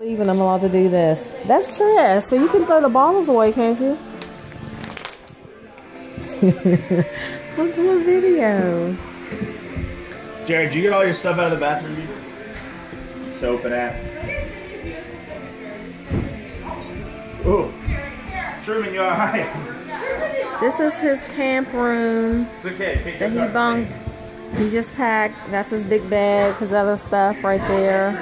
Even I'm allowed to do this. That's trash. So you can throw the bottles away, can't you? I'm doing a video. Jared, did you get all your stuff out of the bathroom, dude? Soap and that. Ooh. Truman, you alright? This is his camp room. It's okay. That he bunked. He just packed. That's his big bag, his other stuff right there.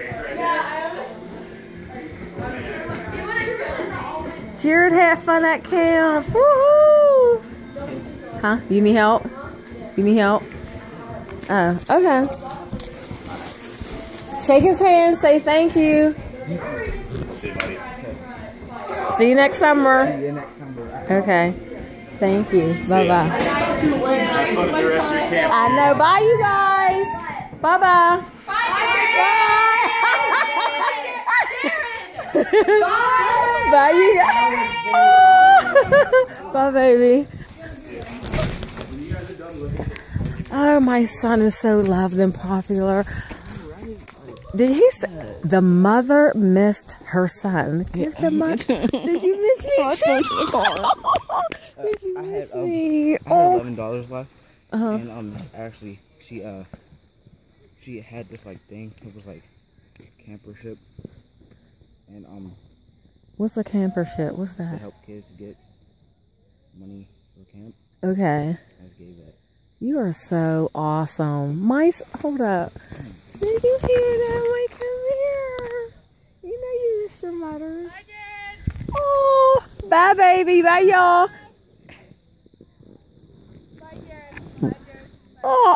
Jared had fun at camp. Woohoo! Huh? You need help? You need help? Oh, okay. Shake his hand. Say thank you. See you, buddy. See you next summer. Okay. Thank you. Bye-bye. Have fun with the rest of your camp. I know. Bye, you guys. Bye-bye. Bye. Bye, you guys. Bye, baby. Oh, my son is so loved and popular. Did he say the mother missed her son? Give the mother. Did you miss me? Did you miss me? I had $11 left, and actually she had this like thing. It was like camper ship, and What's a camper ship? What's that? To help kids get money for camp. Okay. I just gave that. You are so awesome. Hold up. Did you hear that? Like, come here. You know you miss your mothers. Bye, Jen. Oh, bye, baby. Bye, y'all. Bye, Jared. Bye, Jared. Oh.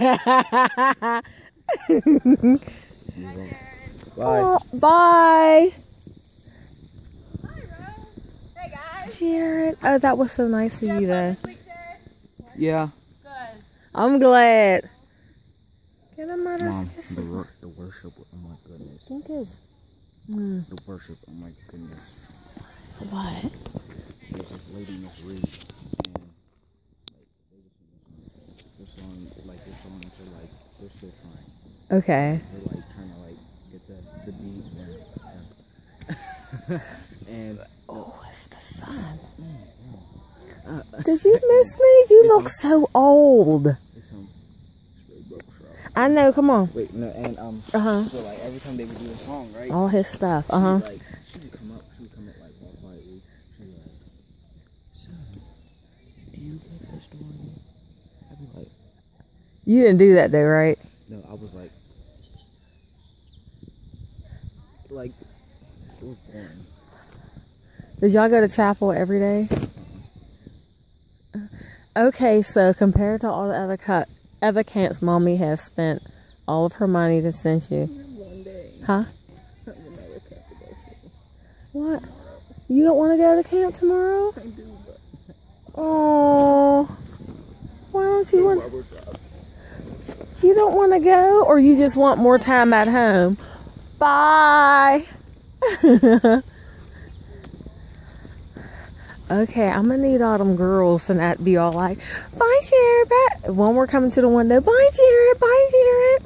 Bye. Oh, bye. Hi, Rose. Hey, guys. Jared. Oh, that was so nice of you, though. Yeah. Good. I'm glad. Get a mother's Mom, kisses. the worship. Oh my goodness. Think is. The worship. Oh my goodness. What? There's this lady, Miss Reed, and like this song until like they're still trying. Okay. They're like trying to like get the beat there. And Oh, it's the sun. Did you miss me? You look so old. it's really broke for us. I know. Come on. Wait, no, and so like every time they would do a song, right? All his stuff. She would come up like all quietly. She'd be like, "Son, do you get this one?" I'd be like, You didn't do that though, right? no, I was like, it was boring. Did y'all go to chapel every day? Okay, so compared to all the other camps mommy have spent all of her money to send you. One day, Huh? I have another camp to go to. What? You don't want to go to camp tomorrow? I do, but Oh. Why don't you want? barber shop. You don't want to go, or you just want more time at home? Bye. Okay, I'm gonna need all them girls to not be all like, bye, Jared. Bye. When we're coming to the window, bye, Jared. Bye, Jared.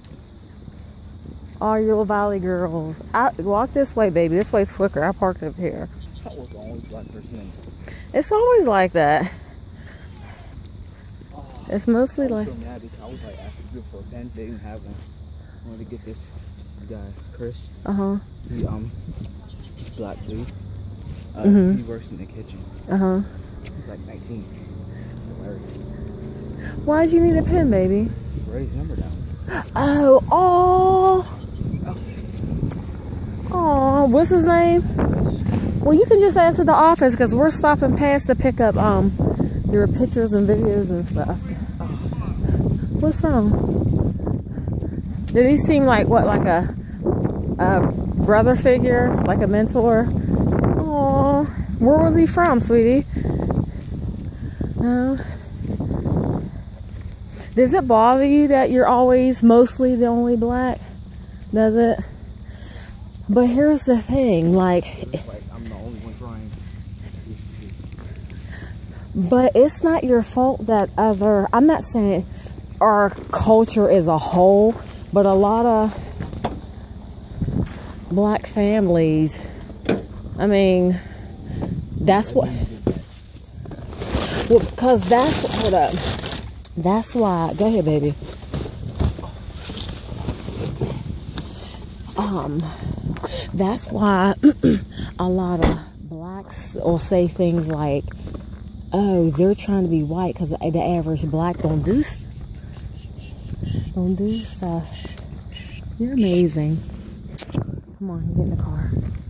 All your valley girls. Walk this way, baby. This way's quicker. I parked up here. I was the only black person in. It's always like that. It's mostly I was like. so mad because I was like asking for a pen. They didn't have one. I wanted to get this guy, Chris. He he's black dude. He works in the kitchen. He's like 19. Hilarious. Why'd you need a pen, baby? Write his number down. Oh. What's his name? Well, you can just ask at the office because we're stopping past to pick up your pictures and videos and stuff. What's wrong? Did he seem like what, like a brother figure, like a mentor? Oh, where was he from, sweetie? No. Does it bother you that you're always mostly the only black? Does it? But here's the thing, like I'm the only one trying. But it's not your fault that I'm not saying our culture as a whole, but a lot black families. I mean, that's what. Well, because that's, hold up. That's why, go ahead, baby. That's why a lot of blacks will say things like, oh, they're trying to be white because the average black don't do stuff. You're amazing. Come on, get in the car.